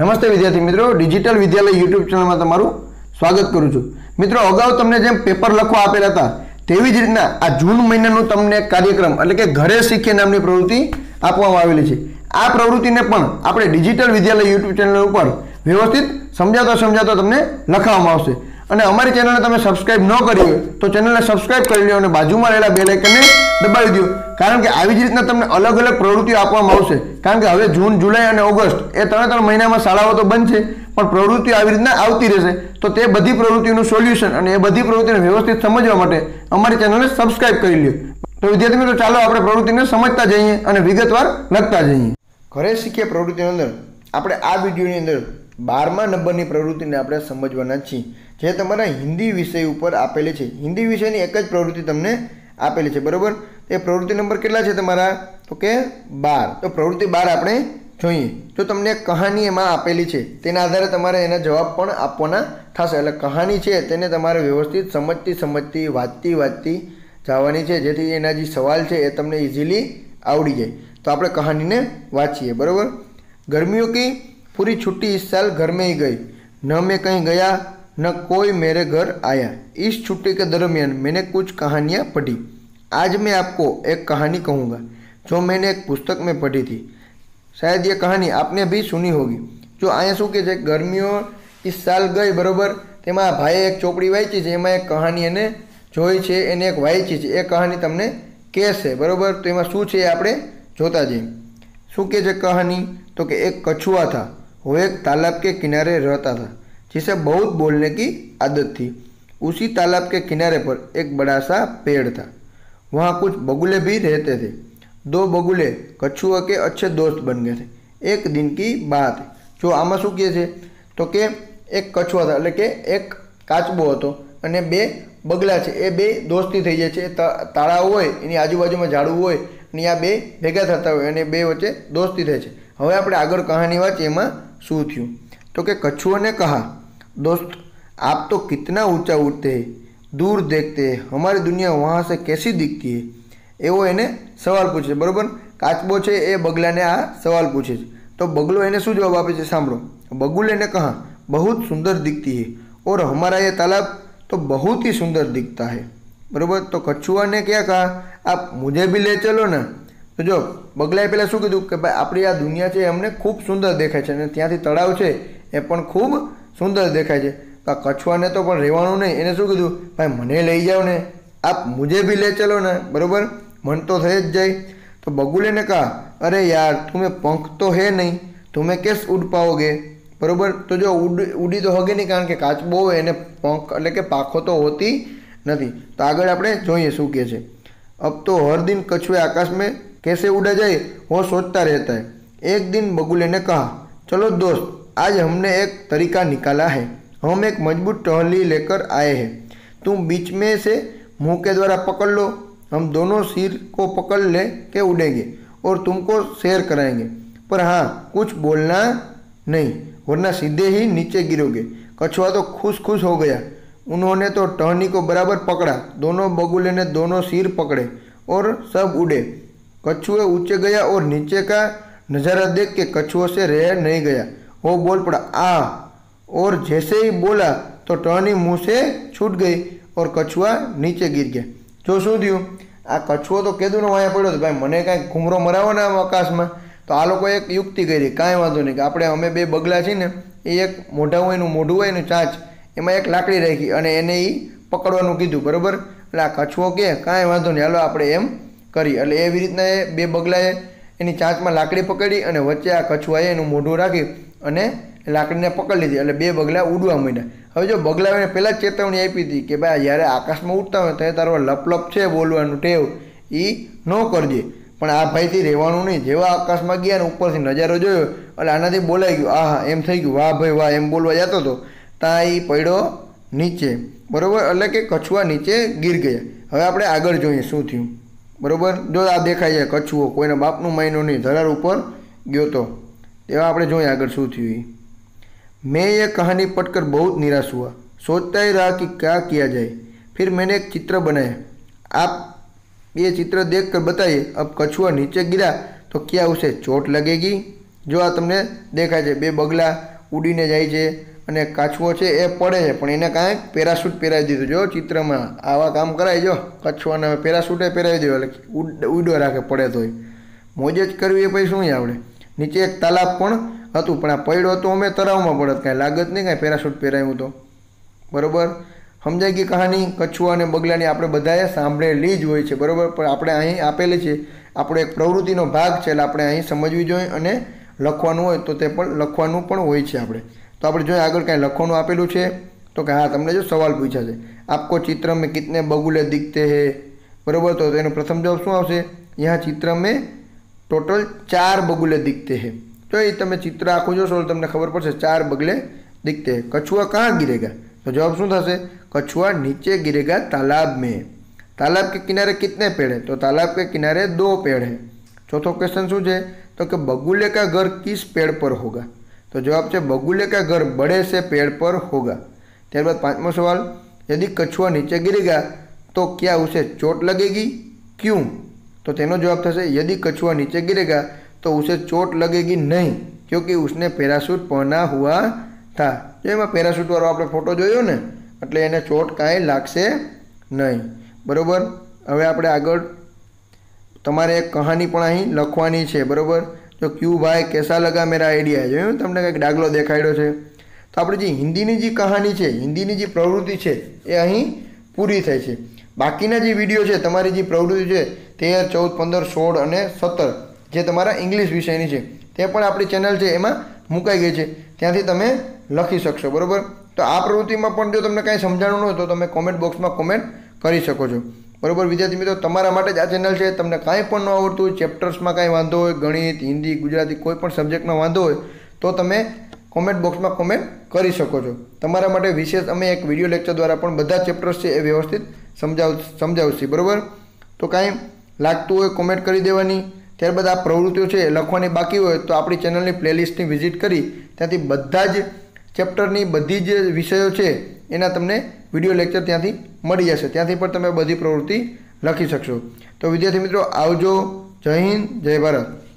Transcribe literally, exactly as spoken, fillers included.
नमस्ते विद्यार्थी मित्रों, डिजिटल विद्यालय यूट्यूब चैनल में तमारू स्वागत करूँ छूं। मित्रों, अगाऊ तमने जेम पेपर लखवा आपेला था तेवी ज रीतना आ जून महीनानो तमने कार्यक्रम એટલે કે ઘરે શીખીએ નામની પ્રવૃત્તિ આપવામાં આવેલી છે। આ પ્રવૃત્તિને પણ આપણે ડિજિટલ વિદ્યાલય યુટ્યુબ ચેનલ ઉપર વ્યવસ્થિત સમજાવતા સમજાવતા તમને લખાવવામાં આવશે। અને અમારી ચેનલને તમે સબસ્ક્રાઇબ ન કરી હોય તો ચેનલને સબસ્ક્રાઇબ કરી લો અને બાજુમાં રહેલા બેલ આઇકનને દબાવી દો, કારણ કે આવી જ રીતના તમને અલગ અલગ પ્રવૃત્તિઓ આપવામાં આવશે। કારણ કે હવે જૂન, જુલાઈ અને ઓગસ્ટ એ ત્રણ ત્રણ મહિનામાં શાળાઓ તો બંધ છે, પણ પ્રવૃત્તિઓ આવી રીતના આવતી રહેશે। તો તે બધી પ્રવૃત્તિઓનું સોલ્યુશન અને એ બધી પ્રવૃત્તિને વ્યવસ્થિત સમજવા માટે અમારી ચેનલને સબસ્ક્રાઇબ કરી લો। તો વિદ્યાર્થી મિત્રો, ચાલો આપણે પ્રવૃત્તિને સમજતા જઈએ અને વિગતવાર લખતા જઈએ। ઘરે શીખીએ પ્રવૃત્તિની અંદર આપણે આ વિડીયોની અંદર બારમા નંબરની પ્રવૃત્તિને આપણે સમજવાના છીએ, જે તમારા હિન્દી વિષય ઉપર આપેલી છે। હિન્દી વિષયની એક જ પ્રવૃત્તિ તમને આપેલી છે, બરોબર। એ પ્રવૃત્તિ નંબર કેટલા છે તમારા? તો કે બાર। તો પ્રવૃત્તિ બાર આપણે જોઈએ। જો તમને એક કહાની એમાં આપેલી છે તેના આધારે તમારે એના જવાબ પણ આપવાના થશે। એટલે કહાની છે તેને તમારે વ્યવસ્થિત સમજતી સમજતી વાંચતી વાંચતી જવાની છે, જેથી એના જે સવાલ છે એ તમને ઇઝીલી આવડી જાય। તો આપણે કહાનીને વાંચીએ, બરોબર। गर्मियों की पूरी छुट्टी इस साल घर में ही गई, न मैं कहीं गया न कोई मेरे घर आया। इस छुट्टी के दरमियान मैंने कुछ कहानियाँ पढ़ी। आज मैं आपको एक कहानी कहूँगा जो मैंने एक पुस्तक में पढ़ी थी। शायद ये कहानी आपने भी सुनी होगी। जो आया शू के गर्मियों इस साल गई, बराबर, तेमां भाई एक चोपड़ी वांची है, एमां एक कहानी एने जोई छे, एने एक वांची छे, ए कहानी तमने कहेशे, बराबर। तो एमां शुं छे आपणे जोता जईए। शू के छे कहानी? तो कि एक कछुआ था, वो एक तालाब के किनारे रहता था, जिसे बहुत बोलने की आदत थी। उसी तालाब के किनारे पर एक बड़ा सा पेड़ था, वहाँ कुछ बगुले भी रहते थे। दो बगुले कछुआ के अच्छे दोस्त बन गए थे। एक दिन की बात है। जो आमा शू कहे छे तो कि एक कछुआ था, એટલે કે એક કાચબો હતો અને બે બગલા છે, એ બે દોસ્તી થઈ જાય છે। તળાવ હોય એની આજુબાજુમાં ઝાડવું હોય અને આ બે ભેગા થતા હોય અને બે વચ્ચે દોસ્તી થાય છે। હવે આપણે આગળ કહાની વાંચીએ, એમાં શું થયું। તો કે कछुआ ने कहा, दोस्त आप तो कितना ऊंचा उड़ते हैं, दूर देखते हैं, हमारी दुनिया वहाँ से कैसी दिखती है। एवो एने सवाल पूछे, बराबर। काचबो छे ए बगलाने आ सवाल पूछे। तो बगलो एने शू जवाब आपे छे, सांभळो। बगुले ने कहा, बहुत सुंदर दिखती है और हमारा ये तालाब तो बहुत ही सुंदर दिखता है, बराबर। तो कछुआ ने क्या कहा, आप मुझे भी ले चलो ना। तो जो बगलाए पहला शू कीधुं कि भाई आपणी आ दुनिया है अमने खूब सुंदर देखाय छे, त्यांथी तळाव छे ए पण खूब सुंदर देखाय छे। तो कछुआ ने तो पण रहेवानुं नहीं, एने शू कीधुं, भाई मने लई जाओ ने, आप मुझे भी ले चलो ना, बराबर। मन तो थई ज जाए। तो बगुले ने कहा, अरे यार तुम्हें पंख तो है नहीं, तुम्हें कैसे उड़ पाओगे, बराबर। तो जो उड़ उड़ी तो होगे नहीं, कारण के काचबो एने पंख એટલે કે પાખો તો होती नहीं। तो आगे આપણે જોઈએ શું કહે છે। अब तो हर दिन कछुए आकाश में कैसे उड़ा जाए वो सोचता रहता है। एक दिन बगुले ने कहा, चलो दोस्त, आज हमने एक तरीका निकाला है। हम एक मजबूत टहली लेकर आए हैं, तुम बीच में से मुंह के द्वारा पकड़ लो, हम दोनों सिर को पकड़ ले के उड़ेंगे और तुमको शेर कराएंगे, पर हाँ कुछ बोलना नहीं, वरना सीधे ही नीचे गिरोगे। कछुआ तो खुश खुश हो गया। उन्होंने तो टहनी को बराबर पकड़ा। दोनों बगुले ने दोनों सिर पकड़े और सब उड़े। कछुए ऊंचे गया और नीचे का नज़ारा देख के कछुओं से रह नहीं गया। वो बोल पड़ा, आ, और जैसे ही बोला तो टहनी मुंह से छूट गई और कछुआ नीचे गिर गया। जो शू थयुं, आ कछुओ तो केदुं नो वाया पड्यो, भाई मने कांई घूमरो मरावो ने आकाश में। तो आ लोकोए एक युक्ति करी, कांई वांधो नहीं, कि आपणे अमे बे बगला छे ने ए एक मोढा होय एनुं मोढुं होय एनुं चांच, एमां एक लाकड़ी राखी अने एने ई पकड़वानुं कीधुं, बराबर। એટલે આ કछुओ કે કાંઈ વાંધો નહીં, હાલો આપણે એમ કરી। એટલે એવી રીતના એ બે બગલાએ એની ચાંચમાં લાકડી પકડી અને વચ્ચે આ કછુઆએ એનું મોઢું રાખી અને લાકડીને પકડી લીધી, એટલે બે બગલા ઉડવા માંડ્યા। હવે જો બગલાઓને પહેલાં જ ચેતવણી આપી હતી કે ભાઈ જ્યારે આકાશમાં ઉડતા હોય તો તારો લપલપ છે બોલવાનું ટેવ, એ ન કરજે। પણ આ ભાઈથી રહેવાનું નહીં। જેવા આકાશમાં ગયા ને ઉપરથી નજારો જોયો એટલે આનાથી બોલાઈ ગયું, આ હા એમ થઈ ગયું, વાહ ભાઈ વાહ એમ બોલવા જતો હતો, ત્યાં એ પડ્યો નીચે, બરાબર। એટલે કે કછુઆ નીચે ગીર ગયા। હવે આપણે આગળ જોઈએ શું થયું, બરાબર। જો આ દેખાય છે કછુઓ કોઈના બાપનું માયનો નહીં, ધરાર ઉપર ગયો તો। તેવા આપણે જોઈએ આગળ શું થયું। मैं ये कहानी पढ़कर बहुत निराश हुआ, सोचता ही रहा कि क्या किया जाए। फिर मैंने एक चित्र बनाया, आप ये चित्र देखकर बताइए। अब कछुआ नीचे गिरा तो क्या उसे चोट लगेगी? जो आ तमने देखाय छे, बे बगला ઉડીને જાય છે અને કાચવો છે એ પડે છે પણ એને કાંઈક પેરાશૂટ પહેરાવી દીધું. જો ચિત્રમાં આવા કામ કરાય. જો કચ્છવાને પેરાશૂટે પહેરાવી દીધું એટલે ઉડો રાખે પડે તોય. મોજ જ કરવી એ પછી શું આપણે. નીચે એક તાલાબ પણ હતું પણ આ પડ્યો તો અમે તળાવમાં પડત, કાંઈ લાગત નહીં કાંઈ પેરાશૂટ પહેરાવ્યું તો. બરાબર સમજાય ગઈ કહાની. કચ્છુઆ અને બગલાની આપણે બધાએ સાંભળેલી જ હોય છે. બરાબર પણ આપણે અહીં આપેલી છે, આપણો એક પ્રવૃત્તિનો ભાગ છે એટલે આપણે અહીં સમજવી જોઈએ અને લખવાનું હોય તો તે પણ લખવાનું પણ હોય છે આપણે. તો આપણે જોઈએ આગળ કાંઈ લખવાનું આપેલું છે તો કે હા તમને જો સવાલ પૂછ્યા છે આપકો ચિત્ર મેં કિતને બગુલે દિખતે હે. બરાબર તો તેનો પ્રથમ જવાબ શું આવશે? यहाँ ચિત્ર મેં ટોટલ ચાર બગુલે દિખતે હે. તો એ તમે ચિત્ર આખું જોશો તો તમને ખબર પડશે ચાર બગલે દિખતે હે. કछुआ कहाँ गिरेगा? तो जवाब શું થશે? कछुआ नीचे गिरेगा तालाब में. तालाब के किनारे कितने पेड़ है? तो तालाब के किनारे दो पेड़ है. चौथो क्वेश्चन શું છે? तो कि बगुले का घर किस पेड़ पर होगा? तो जवाब છે बगुले का घर बड़े से पेड़ पर होगा. ત્યારબાદ પાંચમો સવાल, यदि कछुआ नीचे गिरेगा तो क्या उसे चोट लगेगी? क्यों? तो तेनो जवाब થશે यदि कछुआ नीचे गिरेगा तो उसे चोट लगेगी नहीं क्योंकि उसने पैराशूट पहना हुआ था. जो એમાં પેરાશૂટ વાળો આપણે ફોટો જોયો ને એટલે એને ચોટ કાંઈ લાગશે નહીં. બરાબર હવે આપણે આગળ તમારે એક કહાની પણ અહીં લખવાની છે. બરાબર જો ક્યુ ભાઈ કેસા લગા મેરા આઈડિયા. જોયું તમને કંઈક દાખલો દેખાડ્યો છે. તો આપણે જે હિન્દીની જે કહાની છે, હિન્દીની જે પ્રવૃત્તિ છે એ અહીં પૂરી થાય છે. બાકીના જે વિડીયો છે તમારી જે પ્રવૃત્તિ છે તેર ચૌદ પંદર સોળ અને સત્તર જે તમારા ઇંગ્લિશ વિષયની છે તે પણ આપણી ચેનલ છે એમાં મુકાઈ ગઈ છે. ત્યાંથી તમે લખી શકશો. બરાબર તો આ પ્રવૃત્તિમાં પણ જો તમને કાંઈ સમજાણું ન હોય તો તમે કોમેન્ટ બોક્સમાં કોમેન્ટ કરી શકો છો. બરાબર વિદ્યાર્થી મિત્રો તમારા માટે જ આ ચેનલ છે. તમને કાંઈ પણ ન આવડતું હોય, ચેપ્ટર્સમાં કાંઈ વાંધો હોય, ગણિત હિન્દી ગુજરાતી કોઈ પણ સબ્જેક્ટમાં વાંધો હોય તો તમે કોમેન્ટ બોક્સમાં કોમેન્ટ કરી શકો છો. તમારા માટે વિશેષ અમે એક વિડીયો લેક્ચર દ્વારા પણ બધા ચેપ્ટર્સ છે એ વ્યવસ્થિત સમજાવ સમજાવશે. બરાબર તો કાંઈ લાગતું હોય કોમેન્ટ કરી દેવાની. ત્યારબાદ આ પ્રવૃત્તિઓ છે લખવાની બાકી હોય તો આપણી ચેનલની પ્લેલિસ્ટની વિઝિટ કરી ત્યાંથી બધા જ ચેપ્ટરની બધી જ વિષયો છે એના તમને વિડીયો લેક્ચર ત્યાંથી મળી જશે. ત્યાંથી પણ તમે બધી પ્રવૃત્તિ લખી શકશો. તો વિદ્યાર્થી મિત્રો આવજો. જય હિન્દ, જય ભારત.